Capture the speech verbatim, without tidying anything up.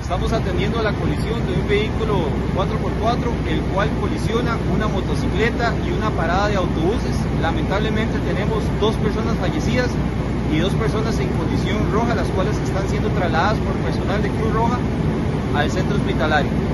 Estamos atendiendo la colisión de un vehículo cuatro por cuatro, el cual colisiona una motocicleta y una parada de autobuses. Lamentablemente tenemos dos personas fallecidas y dos personas en condición roja, las cuales están siendo trasladadas por personal de Cruz Roja al centro hospitalario.